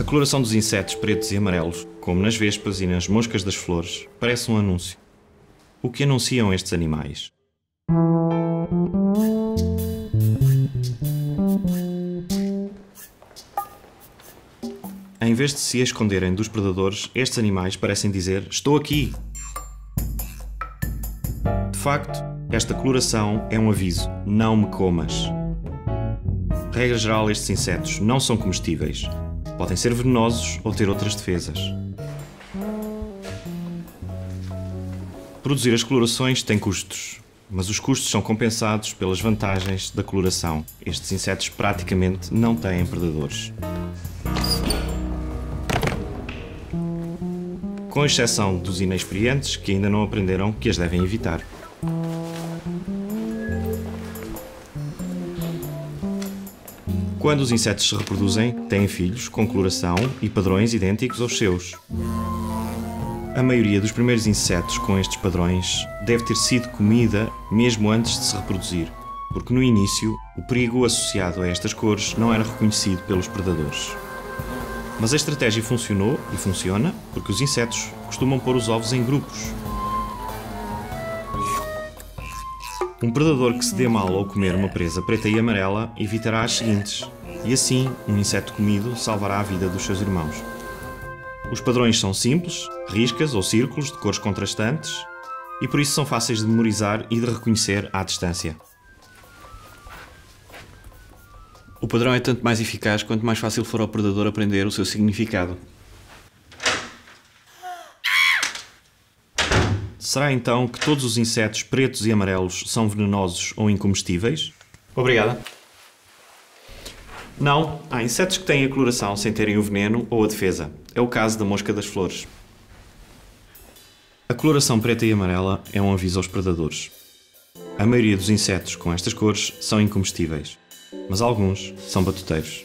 coloração dos insetos pretos e amarelos, como nas vespas e nas moscas das flores, parece um anúncio. O que anunciam estes animais? Em vez de se esconderem dos predadores, estes animais parecem dizer: "Estou aqui!". De facto, esta coloração é um aviso: não me comas. Regra geral, estes insetos não são comestíveis. Podem ser venenosos ou ter outras defesas. Produzir as colorações tem custos, mas os custos são compensados pelas vantagens da coloração. Estes insetos praticamente não têm predadores. Com exceção dos inexperientes, que ainda não aprenderam que as devem evitar. Quando os insetos se reproduzem, têm filhos com coloração e padrões idênticos aos seus. A maioria dos primeiros insetos com estes padrões deve ter sido comida mesmo antes de se reproduzir, porque no início o perigo associado a estas cores não era reconhecido pelos predadores. Mas a estratégia funcionou e funciona porque os insetos costumam pôr os ovos em grupos. Um predador que se dê mal ao comer uma presa preta e amarela evitará as seguintes, e assim um inseto comido salvará a vida dos seus irmãos. Os padrões são simples, riscas ou círculos de cores contrastantes, e por isso são fáceis de memorizar e de reconhecer à distância. O padrão é tanto mais eficaz quanto mais fácil for ao predador aprender o seu significado. Será então que todos os insetos pretos e amarelos são venenosos ou incomestíveis? Obrigada. Não, há insetos que têm a coloração sem terem o veneno ou a defesa. É o caso da mosca das flores. A coloração preta e amarela é um aviso aos predadores. A maioria dos insetos com estas cores são incomestíveis, mas alguns são batuteiros.